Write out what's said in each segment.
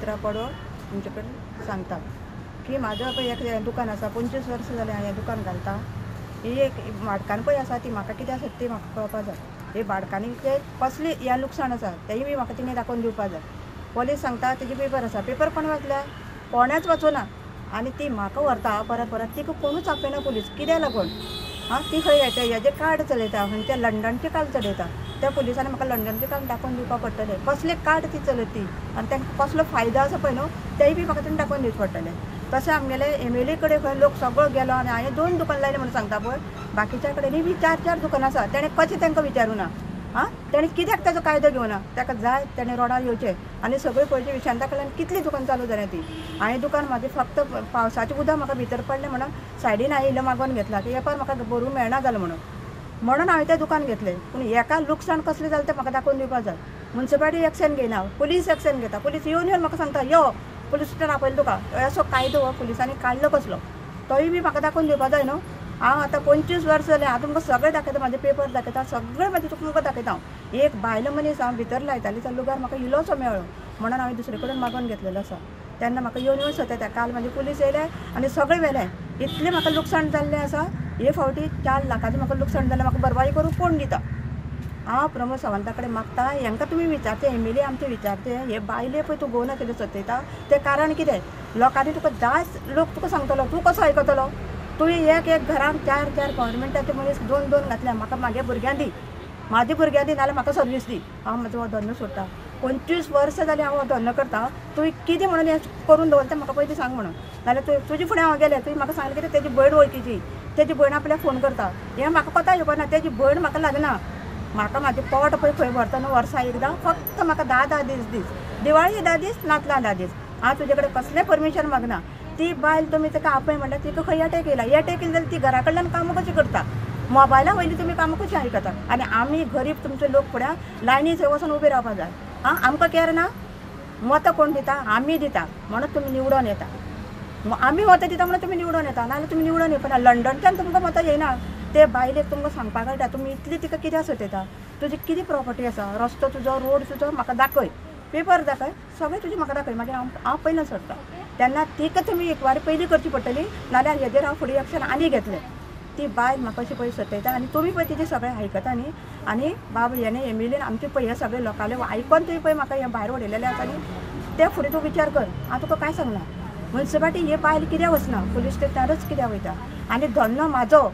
उतरां पडो तुमचे कडेन सांगता की म्हाजो पळय एक दुकान आसा 25 वर्सां जालीं हांवें दुकान घालता ही एक भाटकान पळय आसा ती म्हाका कितें आसा ती म्हाका कळपाक जाय हे भाटकांनी ते कसली ह्या लुकसाण आसा तेय बी म्हाका तिणें दाखोवन दिवपाक जाय पोलीस सांगता तेजे पेपर आसा पेपर कोण वाचल्या कोणेच वाचूना आनी ती म्हाका व्हरता परत परत तिका कोणूच आपयना पुलीस कित्याक लागून ती खंय येता हेजे कार्ड चलयता खंयचे लंडनचे कार्ड चलयता त्या पुलिसांनी म्हाका लंडनचे कार्ड दाखोवन दिवपाक पडटलें कसले कार्ड ती चलयता ती आनी तांकां कसलो फायदो आसा पळय न्हू तेय बी म्हाका तेणें दाखोवन दिवचें पडटलें तशें आमगेले एमएलए कडेन खंय लोक सगळो गेलो आनी हांवें 2 दुकान लायले म्हणून सांगता पळय बाकीच्या कडेनय बी 4 दुकान आसा तेणें कशें तांकां विचारूना तेणें कित्याक ताजो कायदो घेवना ताका जाय तेणें रोडार येवचें आनी सगळें पयलीं विशांता कडल्यान कितलीं दुकान चालू जालें ती हांवें दुकान म्हाजें फक्त पावसाचें उदक म्हाका भितर पडलें म्हणून सायडीन हांवें इल्लो मागोवन घेतला की एपार म्हाका भरूंक मेळना जालें म्हणून हांवें तें दुकान घेतलें पूण एका लुकसाण कसलें जालें तें म्हाका दाखोवन दिवपाक जाय म्युन्सिपालिटी एक्शन घेयना पुलीस एक्शन घेता पुलीस येवन म्हाका सांगता यो पुलीस स्टेशन आपयलो तुका असो कायदो हो पुलिसांनी काडलो कसलो तोय बी म्हाका दाखोवन दिवपाक जाय न्हू हांव आतां 25 वर्सां जालें हांव तुमकां सगळें दाखयता म्हाजे पेपर दाखयता सगळें म्हाजें तुमकां दाखयता हांव एक बायलो मनीस हांव भितर लायताली त्या लुगार म्हाका इल्लोसो मेळ्ळो म्हणून हांवें दुसरे कडेन मागोवन घेतलेलो आसा तेन्ना म्हाका येवन सतत काल म्हाजे पुलीस येयले आनी सगळें व्हेलें इतलें म्हाका लुकसाण जाल्लें आसा हे फावटी 4 लाखाचें म्हाका लुकसाण जालें म्हाका भरपाई करूंक कोण दिता हांव प्रमोद सावंता कडेन मागता हांकां तुमी विचारचे एमएलए आमचे विचारचे हे बायले पळय तूं गोवन कितें सतयता तें कारण कितें लोकांनी तुका जाय लोक तुका सांगतलो तूं कसो आयकतलो तुवें एक घरान 4 गव्हर्मेंटाचे मनीस 2 घातल्या म्हाका म्हागे भुरग्यां दी म्हाजी भुरग्यां दी नाल्यार म्हाका सर्वीस दी हांव म्हाजो हो धंदो सोडटा 25 वर्सां जालीं हांव हो धंदो करता तुवें कितें म्हणून हें करून दवरता म्हाका पयलीं सांग म्हणून नाल्यार तुजे फुडें हांव गेलें तुवें म्हाका सांगलें कितें तेजी भयण वळखीची तेजी भयण आपल्याक फोन करता हें म्हाका कोता येवपाना तेजी भयण म्हाका लागना म्हाका म्हाजें पोट पळय खंय व्हरता न्हू वर्सा एकदां फक्त म्हाका 10 दीस दिवाळी 10 दीस नातलां 10 दीस हांव तुजे कडेन कसलें परमिशन मागना ती बायल तुमी ताका आपय म्हणल्यार तिका खंय एटेक येयला एटेक येयली जाल्यार ती घरा कडल्यान कामां कशीं करता मोबायला वयली तुमी कामां कशीं आयकता आनी आमी गरीब तुमचे लोक फुड्यान लायनी थंय वचून उबे रावपाक जाय आमकां केर ना मतां कोण दिता आमी दिता म्हणून तुमी निवडून येता आमी मतां दिता म्हणून तुमी निवडून येता नाल्यार तुमी निवडून येवपाना लंडनच्यान तुमकां मतां येयना ते बायलेक तुमकां सांगपाक कळटा तुमी इतली तिका कित्याक सतयता तुजी कितें प्रॉपर्टी आसा रस्तो तुजो रोड तुजो म्हाका दाखय पेपर दाखय सगळें तुजें म्हाका दाखय मागीर हांव पयलें सोडटा तेन्ना तिका तुमी एक वारी पयलीं करची पडटली नाल्यार हेजेर हांव फुडें एक्शन आनी घेतलें ती बायल म्हाका अशी पळय सतयता आनी तुमी पळय तिजें सगळें आयकता न्ही आनी बाबा हेणें एमएलएन आमचे पळय हे सगळे लोकांले आयकोन तुवें पळय म्हाका हें भायर उडयलेलें आसा न्ही ते फुडें तूं विचार कर हांव तुका कांय सांगना म्युन्सिपालिटी हे बायल कित्याक वचना पुलीस स्टेशनारच कित्याक वयता आनी धंदो म्हाजो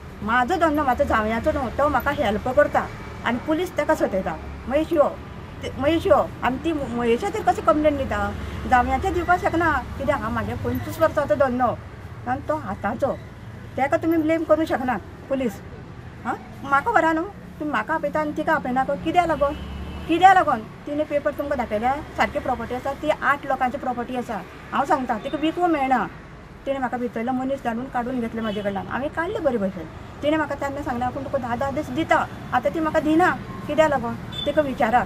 धंदो म्हाजो जावयाचो न्हू तो म्हाका हेल्प करता आनी पुलीस ताका सतयता महेश यो आनी ती महेशाचेर कशी कंप्लेन दिता जावयाचेर दिवपाक शकना कित्याक हांव म्हागे 25 वर्सांचो धंदो आनी तो हाताचो ताका तुमी ब्लेम करूंक शकनात पुलीस म्हाका व्हरा न्हू तुमी म्हाका आपयता आनी तिका आपयनाका कित्याक लागून तिणें पेपर तुमकां दाखयल्या सारकी प्रॉपर्टी आसा ती 8 लोकांची प्रॉपर्टी आसा हांव सांगता तिका विकूंक मेळना तिणें म्हाका भितरलो मनीस धाडून काडून घेतले म्हाजे कडल्यान हांवें काडले बरे भशेन तिणें म्हाका तेन्ना सांगलें पूण तुका 10 दीस दिता आतां ती म्हाका दिना कित्याक लागून तिका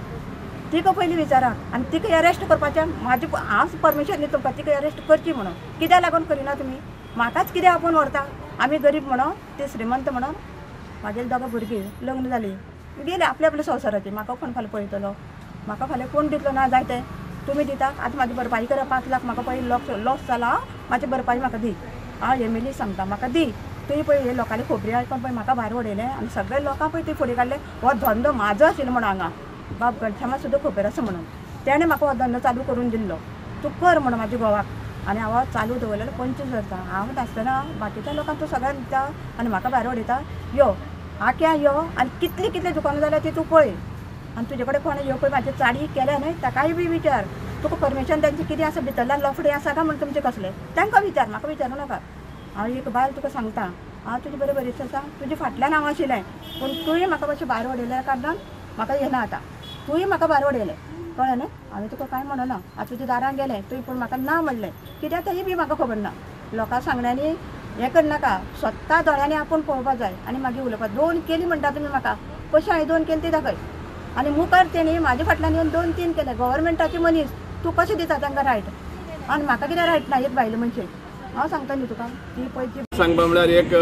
पयलीं विचारात आनी तिका अरेस्ट करपाचें म्हाजें हांव परमिशन दिता तुमकां तिका अरेस्ट करची म्हणून कित्याक लागून करिना तुमी म्हाकाच कित्याक आपूण व्हरता आमी गरीब म्हणून ती श्रीमंत म्हणून म्हाजे 2 भुरगीं लग्न जालीं गेले आपल्या संवसाराची म्हाका कोण फाल्यां पळयतलो म्हाका फाल्यां कोण दितलो ना जाय तें तुमी दिता आतां म्हाजी भरपाई करा 5 लाख म्हाका पळय लॉस जाला म्हाजी भरपाई म्हाका दी हांव एमएलए सांगता म्हाका दी तुवें पळय हे लोकांनी खोबरी आयकोन पळय म्हाका भायर उडयलें आनी सगळे लोकां पळय ती फुडें काडले हो धंदो म्हाजो आशिल्लो म्हणून हांगा बाब घनश्यामा सुद्दां खबर आसा म्हणून तेणें म्हाका हो धंदो चालू करून दिल्लो तूं कर म्हणून म्हाज्या घोवाक आनी हांव चालू दवरलेलो 25 वर्सां हांव नासतना बाकीच्या लोकांक तूं सगळ्यांक दिता आनी म्हाका भायर उडयता यो आख्या यो आनी कितली दुकानां जाल्यार ती तूं पळय आनी तुजे कडेन कोण यो पळय म्हाजे चाडी केल्या न्हय ताकाय बी विचार तुका परमिशन तेंचें कितें आसा भितरल्यान लफडे आसा काय म्हणून तुमचें कसलें तांकां विचार म्हाका विचारूं नाका हांव एक बायल तुका सांगता हांव तुजें बरें बरें आसा तुजे फाटल्यान हांव आशिल्लें पूण तुवें म्हाका मातशें भायर उडयल्या कारणान म्हाका येना आतां तुवें म्हाका भायर उडयलें कळ्ळें न्ही हांवें तुका कांय म्हणना हांव तुज्या दारान गेलें तुवें पूण म्हाका ना म्हणलें कित्याक तेंय बी म्हाका खबर ना लोकां सांगण्यानी हें करनाका स्वता दोळ्यांनी आपूण पळोवपाक जाय आनी मागीर उलोवपाक 2 केली म्हणटा तुमी म्हाका कशें हांवें 2 केली ती दाखय आनी मुखार तेणी म्हाज्या फाटल्यान येवन 2-3 केले गव्हर्मेंटाचे मनीस तूं कशें दिता तांकां रायट आनी म्हाका कितें रायट ना एक बायल मनशे हांव सांगता न्ही तुका ती पळय सांगपा म्हळ्यार एक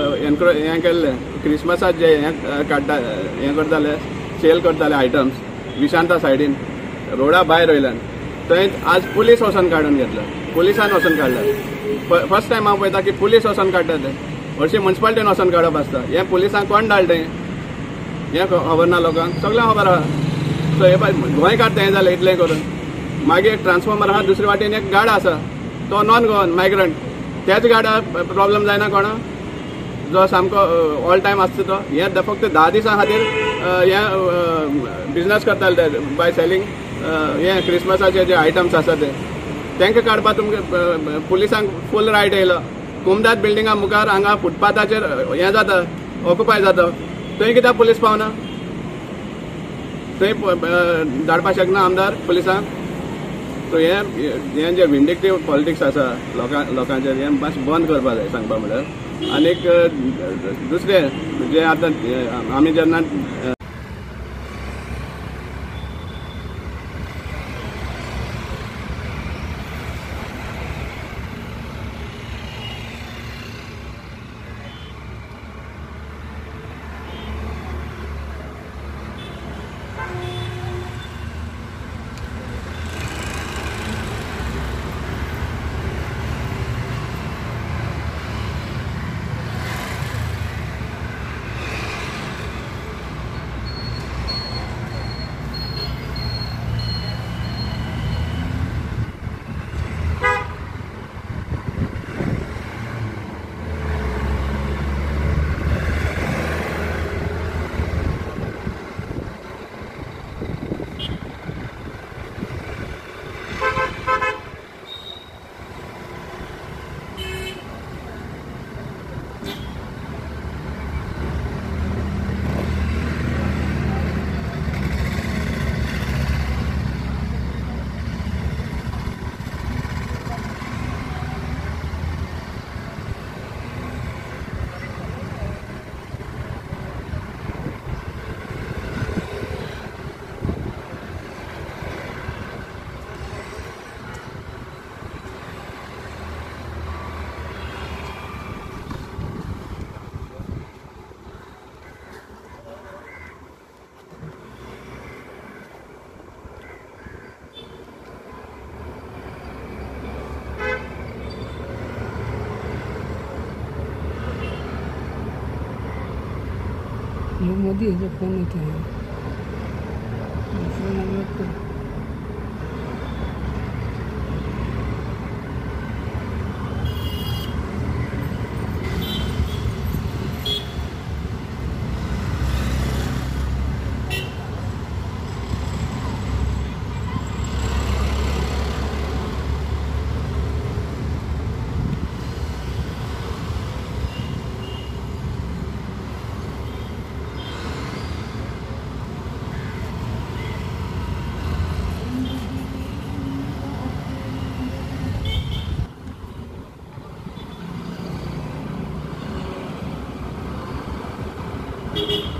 हें केल्लें क्रिसमसाक जे हें काडटा हें करताले सेल करताले आयटम्स विशांता सायडीन रोडा भायर वयल्यान थंय आज पुलीस वचून काडून घेतला, पुलिसान वचून काडला. फर्स्ट टायम हांव पळयता की पुलीस वचून काडटा ते. हरशी म्युन्सिपालिटीन वचून काडप आसता. हें पुलिसांक कोण धाडलें हें खबर ना लोकांक, सगळ्यांक खबर आहा. सो हे पळय गोंय काडटा हें जालें इतलें करून. मागीर एक ट्रान्सफॉर्मर आहा, दुसरे वाटेन एक गाडो आसा तो नॉन गोवन मायग्रंट. त्याच गाड्या प्रॉब्लेम जायना कोणा, जो सामको ऑल टायम आसता तो. हें फक्त 10 दिसां खातीर हें बिजनेस करताले ते बाय सेलिंग हें क्रिसमसाचे जे आयटम्स आसा ते तांकां काडपाक तुमकां पुलिसांक फूल रायट येयलो. कुमदाद बिल्डिंगा मुखार हांगा फुटपाथाचेर हें जाता, ऑक्युपाय जाता, थंय कित्याक पुलीस पावना? थंय धाडपाक शकना आमदार पुलिसांक? सो हें जे विंडिक्टीव पॉलिटिक्स आसा लोकांचेर हें मातशें बंद करपाक जाय सांगपा म्हळ्यार. आनीक दुसरें जे आतां आमी जेन्ना ये मोदी है जो फोन लेते हैं फोन अलग कर Thank you.